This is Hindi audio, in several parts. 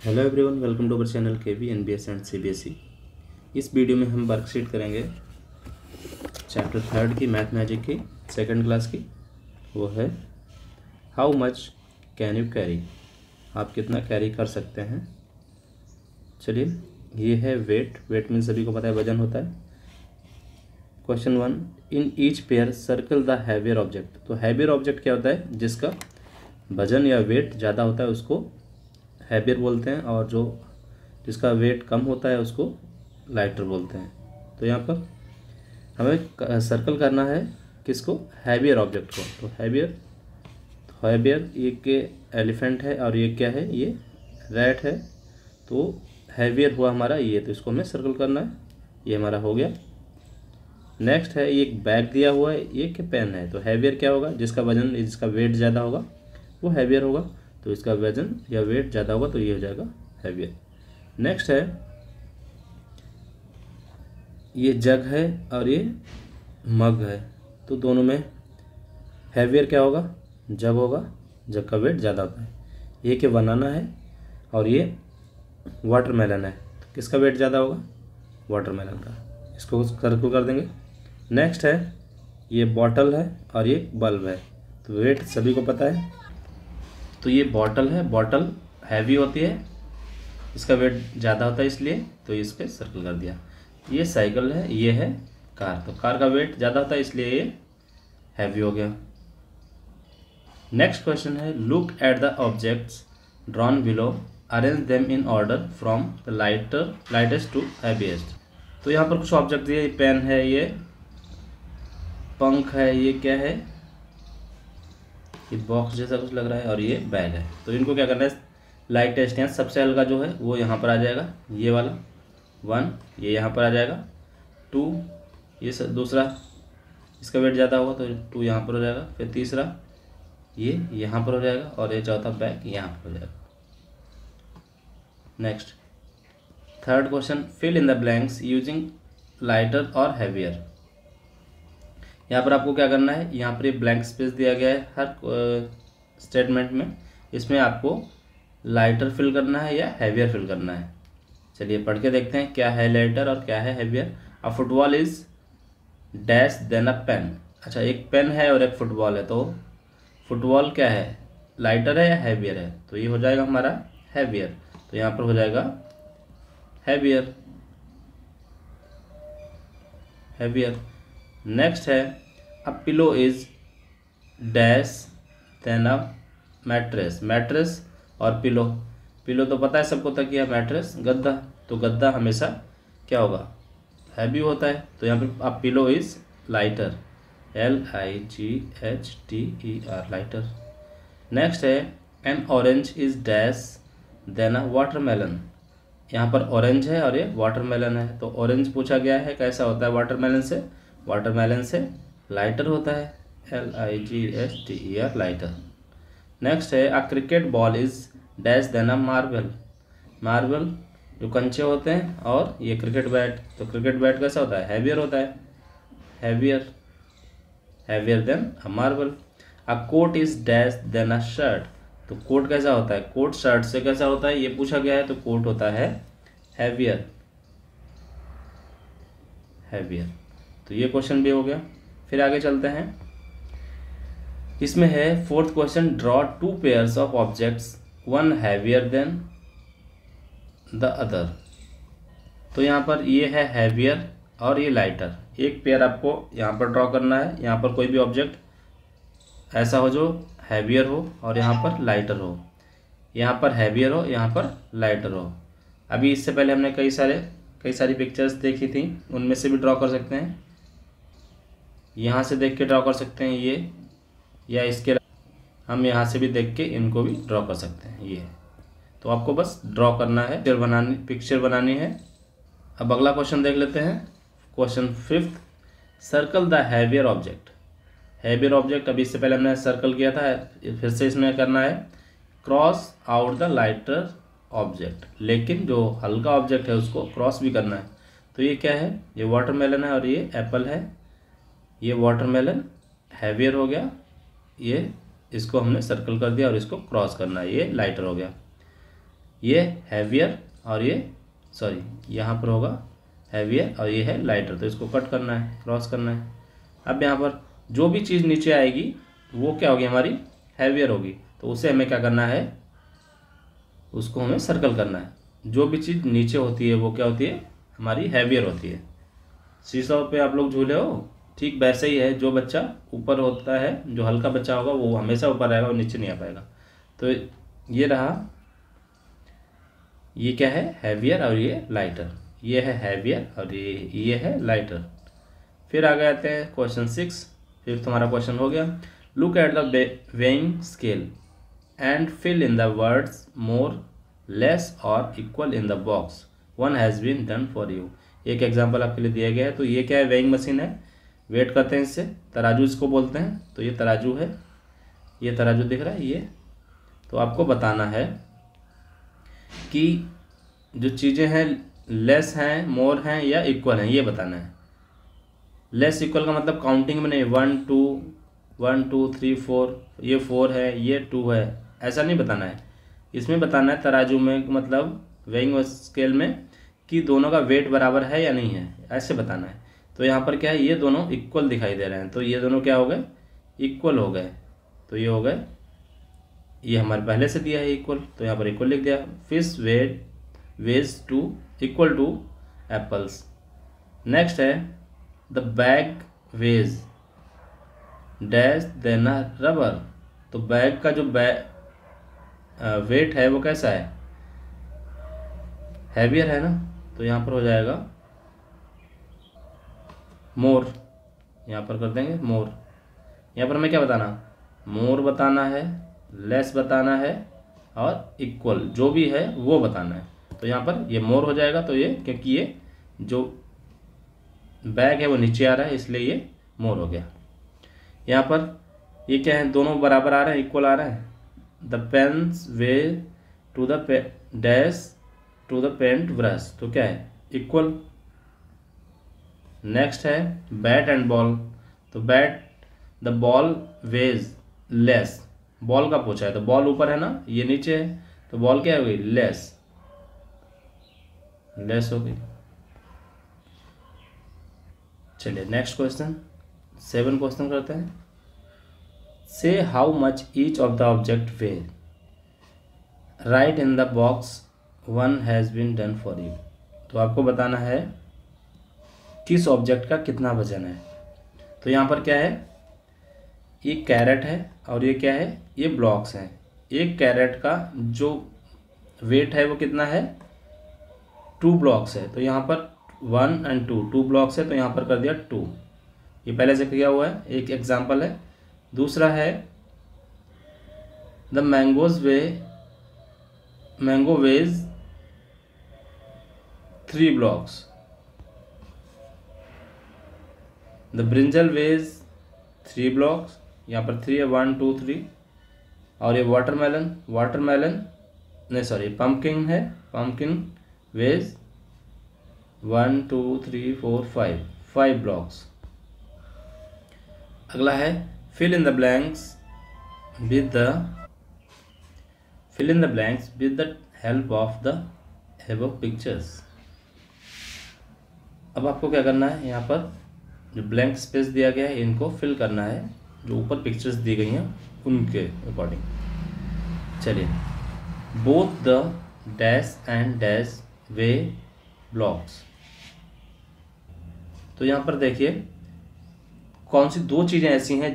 Hello everyone, welcome to our channel KV NBS and CBSE. इस वीडियो में हम वर्कशीट करेंगे चैप्टर 3 की मैथ मैजिक की सेकंड क्लास की। वो है how much can you carry, आप कितना कैरी कर सकते हैं। चलिए, ये है वेट। वेट मीन्स सभी को पता है वजन होता है। Question 1, in each pair circle the heavier object. तो हैवियर ऑब्जेक्ट क्या होता है? जिसका वजन या वेट ज़्यादा होता है उसको हैवियर बोलते हैं, और जो जिसका वेट कम होता है उसको लाइटर बोलते हैं। तो यहाँ पर हमें सर्कल करना है किसको? हैवियर ऑब्जेक्ट को। तो हैवियर ये के एलिफेंट है, और ये क्या है? ये रैट है। तो हैवियर हुआ हमारा ये, तो इसको हमें सर्कल करना है। ये हमारा हो गया। नेक्स्ट है, ये एक बैग दिया हुआ है, ये क्या पेन है। तो हैवियर क्या होगा? जिसका वजन जिसका वेट ज़्यादा होगा वो हैवियर होगा। तो इसका वजन या वेट ज़्यादा होगा तो ये हो जाएगा हैवियर। नेक्स्ट है, ये जग है और ये मग है। तो दोनों में हैवियर क्या होगा? जग होगा, जग का वेट ज़्यादा होता है। ये क्या बनाना है, और ये वाटरमेलन है। तो किसका वेट ज़्यादा होगा? वाटरमेलन का। इसको सर्कल कर देंगे। नेक्स्ट है, ये बॉटल है और ये बल्ब है। तो वेट सभी को पता है। तो ये बॉटल है, बॉटल हैवी होती है, इसका वेट ज़्यादा होता है इसलिए, तो इसके सर्कल कर दिया। ये साइकिल है, ये है कार। तो कार का वेट ज़्यादा होता है इसलिए ये हैवी हो गया। नेक्स्ट क्वेश्चन है, look at the objects drawn below, arrange them in order from the lightest to heaviest. तो यहाँ पर कुछ ऑब्जेक्ट दिए, पेन है, ये पंख है, ये क्या है? ये बॉक्स जैसा कुछ लग रहा है, और ये बैग है। तो इनको क्या करना है? लाइटेस्ट या सबसे हल्का जो है वो यहाँ पर आ जाएगा, ये वाला 1, ये यहाँ पर आ जाएगा 2, ये दूसरा इसका वेट ज़्यादा होगा तो 2 यहाँ पर हो जाएगा। फिर तीसरा ये यहाँ पर हो जाएगा, और ये चौथा बैग यहाँ पर हो जाएगा। Next third question, fill in the blanks using lighter और हैवियर। यहाँ पर आपको क्या करना है? यहाँ पर ये ब्लैंक स्पेस दिया गया है हर स्टेटमेंट में। इसमें आपको लाइटर फिल करना है या हैवियर फिल करना है। चलिए पढ़ के देखते हैं क्या है लाइटर और क्या है heavier. A football is dash than a pen. अच्छा, एक पेन है और एक फुटबॉल है। तो फुटबॉल क्या है? लाइटर है या हैवियर है? तो ये हो जाएगा हमारा हैवियर। तो यहाँ पर हो जाएगा हैवियर। नेक्स्ट है, a pillow is dash than a mattress. Mattress और पिलो। पिलो तो पता है सबको, तकिया। मैट्रेस गद्दा। तो गद्दा हमेशा क्या होगा? हैवी होता है। तो यहाँ पे a pillow is lighter, LIGHTER, lighter. Next है, an orange is dash than a watermelon. यहाँ पर ऑरेंज है और ये वाटरमेलन है। तो ऑरेंज पूछा गया है, कैसा होता है वाटरमेलन से? वाटरमेलन से लाइटर होता है, LIGHTER, लाइटर। नेक्स्ट है, a cricket ball is dash than a marble. Marble जो कंचे होते हैं, और ये क्रिकेट बैट। तो क्रिकेट बैट कैसा होता है? हैवियर होता है, heavier than a marble. A coat is dash than a shirt. तो कोट कैसा होता है? कोट शर्ट से कैसा होता है ये पूछा गया है। तो कोट होता है हैवियर। तो ये क्वेश्चन भी हो गया। फिर आगे चलते हैं। इसमें है fourth question, draw 2 pairs of objects, one heavier than the other. तो यहाँ पर ये है हैवियर और ये लाइटर। एक पेयर आपको यहाँ पर ड्रॉ करना है। यहाँ पर कोई भी ऑब्जेक्ट ऐसा हो जो हैवियर हो और यहाँ पर लाइटर हो। यहाँ पर हैवियर हो, यहाँ पर लाइटर हो। अभी इससे पहले हमने कई सारी पिक्चर्स देखी थी, उनमें से भी ड्रॉ कर सकते हैं। यहाँ से देख के ड्रॉ कर सकते हैं ये, या इसके हम यहाँ से भी देख के इनको भी ड्रॉ कर सकते हैं ये। तो आपको बस ड्रॉ करना है, पिक्चर बनानी है। अब अगला क्वेश्चन देख लेते हैं। Question 5th, circle the heavier object. Heavier object अभी इससे पहले हमने सर्कल किया था, फिर से इसमें करना है cross out the lighter object. लेकिन जो हल्का ऑब्जेक्ट है उसको क्रॉस भी करना है। तो ये क्या है? ये वाटरमेलन है और ये एप्पल है। ये वाटरमेलन हैवियर हो गया, ये इसको हमने सर्कल कर दिया और इसको क्रॉस करना है, ये लाइटर हो गया। ये हैवियर और ये सॉरी यहाँ पर होगा हैवियर और ये है लाइटर, तो इसको कट करना है, क्रॉस करना है। अब यहाँ पर जो भी चीज़ नीचे आएगी वो क्या होगी, हमारी हैवियर होगी, तो उसे हमें क्या करना है, उसको हमें सर्कल करना है। जो भी चीज़ नीचे होती है वो क्या होती है, हमारी हैवियर होती है। सीसॉ पे आप लोग झूले हो, ठीक वैसे ही है, जो बच्चा ऊपर होता है, जो हल्का बच्चा होगा वो हमेशा ऊपर रहेगा और नीचे नहीं आ पाएगा। तो ये रहा, ये क्या है, हैवियर और ये लाइटर, ये है हैवियर और ये है लाइटर। फिर आगे आते हैं क्वेश्चन 6। फिर तुम्हारा क्वेश्चन हो गया, look at the weighing scale and fill in the words more, less और equal in the box, one has been done for you. एक एग्जाम्पल आपके लिए दिया गया है। तो ये क्या है, वेइंग मशीन है, वेट करते हैं इससे, तराजू इसको बोलते हैं। तो ये तराजू है, ये तराजू दिख रहा है ये। तो आपको बताना है कि जो चीज़ें हैं लेस हैं, मोर हैं या इक्वल हैं, ये बताना है। लेस इक्वल का मतलब काउंटिंग में नहीं, 1 2 3 4, ये 4 है, ये 2 है, ऐसा नहीं बताना है। इसमें बताना है तराजू में, मतलब वेइंग स्केल में, कि दोनों का वेट बराबर है या नहीं है, ऐसे बताना है। तो यहाँ पर क्या है, ये दोनों इक्वल दिखाई दे रहे हैं, तो ये दोनों क्या हो गए, इक्वल हो गए। तो ये हो गए, ये हमारे पहले से दिया है इक्वल, तो यहाँ पर इक्वल लिख दिया। Fish weighs to equal to apples. Next है the bag weighs dash than rubber. तो बैग का जो वेट है वो कैसा है, हैवियर है ना, तो यहाँ पर हो जाएगा मोर, यहाँ पर कर देंगे मोर। यहाँ पर हमें क्या बताना, मोर बताना है, लेस बताना है और इक्वल जो भी है वो बताना है। तो यहाँ पर ये मोर हो जाएगा, तो ये क्योंकि ये जो बैग है वो नीचे आ रहा है इसलिए ये मोर हो गया। यहाँ पर ये क्या है, दोनों बराबर आ रहे हैं, इक्वल आ रहे हैं। The pens weigh to the dash to the paint brush, तो क्या है, इक्वल। नेक्स्ट है बैट एंड बॉल। तो bat the ball weighs less, ball का पूछा है, तो बॉल ऊपर है ना, ये नीचे है, तो बॉल क्या हो गई, लेस हो गई। चलिए नेक्स्ट क्वेश्चन 7 क्वेश्चन करते हैं। Say how much each of the object weigh, write in the box one has been done for you. तो आपको बताना है किस ऑब्जेक्ट का कितना वजन है। तो यहाँ पर क्या है, ये कैरेट है और ये क्या है, ये ब्लॉक्स हैं। एक कैरेट का जो वेट है वो कितना है, 2 ब्लॉक्स है। तो यहाँ पर 1 और 2 ब्लॉक्स है, तो यहाँ पर कर दिया 2। ये पहले से किया हुआ है, एक एग्जाम्पल है। दूसरा है the mango weighs 3 blocks, the brinjal weighs 3 blocks, यहाँ पर 3 है, 1 2 3। और ये वाटरमेलन नहीं सॉरी पम्पकिन है, पम्पकिन वेज 1 2 3 4 5 ब्लॉक्स। अगला है fill in the blanks with the help of the above pictures। अब आपको क्या करना है, यहाँ पर जो ब्लैंक स्पेस दिया गया है इनको फिल करना है, जो ऊपर पिक्चर्स दी गई हैं उनके अकॉर्डिंग। चलिए, both the dash and dash weigh blocks. तो यहाँ पर देखिए कौन सी 2 चीज़ें ऐसी हैं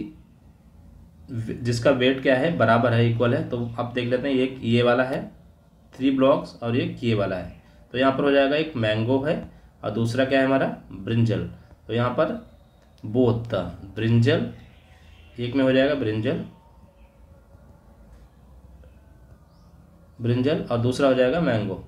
जिसका वेट क्या है, बराबर है, इक्वल है। तो आप देख लेते हैं, एक ये वाला है 3 ब्लॉक्स और एक ये वाला है। तो यहाँ पर हो जाएगा, एक मैंगो है और दूसरा क्या है हमारा, ब्रिंजल। तो यहाँ पर बोथ द ब्रिंजल, एक में हो जाएगा ब्रिंजल और दूसरा हो जाएगा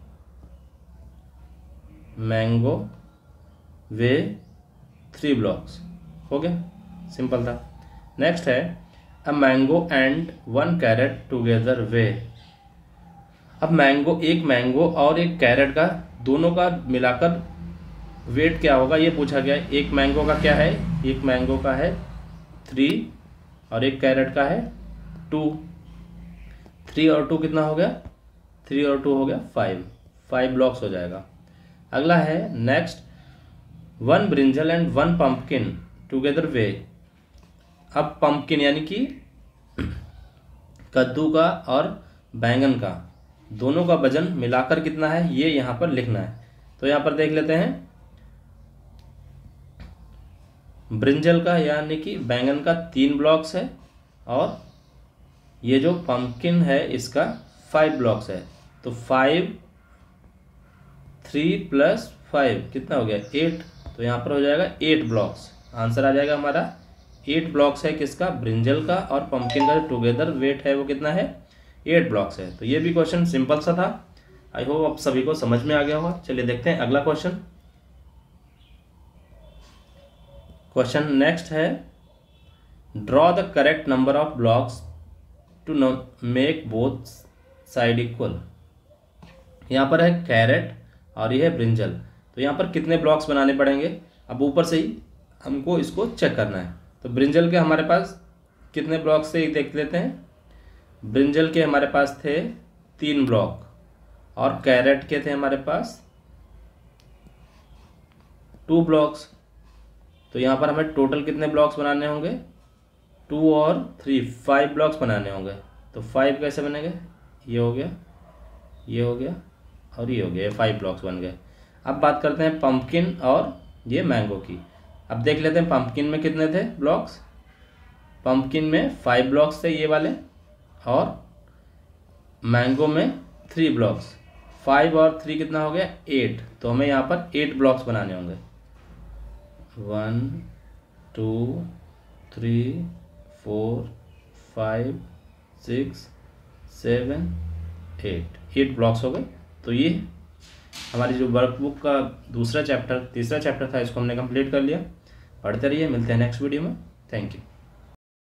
मैंगो वे 3 ब्लॉक्स। हो गया, सिंपल था। नेक्स्ट है a mango and 1 carrot together weigh. अब एक मैंगो और एक कैरेट का दोनों का मिलाकर वेट क्या होगा ये पूछा गया है। एक मैंगो का क्या है, एक मैंगो का है 3 और एक कैरेट का है 2। 3 और 2 कितना हो गया 3 और 2 हो गया 5 ब्लॉक्स हो जाएगा। अगला है next, 1 brinjal and 1 pumpkin together weigh. अब पम्पकिन यानी कि कद्दू का और बैंगन का दोनों का वजन मिलाकर कितना है ये यहाँ पर लिखना है। तो यहाँ पर देख लेते हैं, ब्रिंजल का यानी कि बैंगन का 3 ब्लॉक्स है और ये जो पम्पकिन है इसका 5 ब्लॉक्स है। तो 5 3 + 5 कितना हो गया 8। तो यहाँ पर हो जाएगा 8 ब्लॉक्स। आंसर आ जाएगा हमारा 8 ब्लॉक्स है किसका, ब्रिंजल का, और पम्पकिन का जो टुगेदर वेट है वो कितना है 8 ब्लॉक्स है। तो ये भी क्वेश्चन सिंपल सा था। आई होप आप सभी को समझ में आ गया होगा। चलिए देखते हैं अगला क्वेश्चन। क्वेश्चन नेक्स्ट है, draw the correct number of blocks to make both side equal. यहाँ पर है कैरेट और ये है ब्रिंजल। तो यहाँ पर कितने ब्लॉक्स बनाने पड़ेंगे, अब ऊपर से ही हमको इसको चेक करना है। तो ब्रिंजल के हमारे पास कितने ब्लॉक्स थे देख लेते हैं। ब्रिंजल के हमारे पास थे 3 ब्लॉक और कैरेट के थे हमारे पास 2 ब्लॉक्स। तो यहाँ पर हमें टोटल कितने ब्लॉक्स बनाने होंगे, 2 और 3 5 ब्लॉक्स बनाने होंगे। तो 5 कैसे बनेंगे, ये हो गया, ये हो गया और ये हो गया, 5 ब्लॉक्स बन गए। अब बात करते हैं पम्पकिन और ये मैंगो की। अब देख लेते हैं पम्पकिन में कितने थे ब्लॉक्स। पम्पकिन में 5 ब्लॉक्स थे ये वाले और मैंगो में 3 ब्लॉक्स। 5 और 3 कितना हो गया 8। तो हमें यहाँ पर 8 ब्लॉक्स बनाने होंगे। 1 2 3 4 5 6 7 8 ब्लॉक्स हो गए। तो ये हमारी जो वर्कबुक का तीसरा चैप्टर था इसको हमने कंप्लीट कर लिया। पढ़ते रहिए, मिलते हैं नेक्स्ट वीडियो में। Thank you.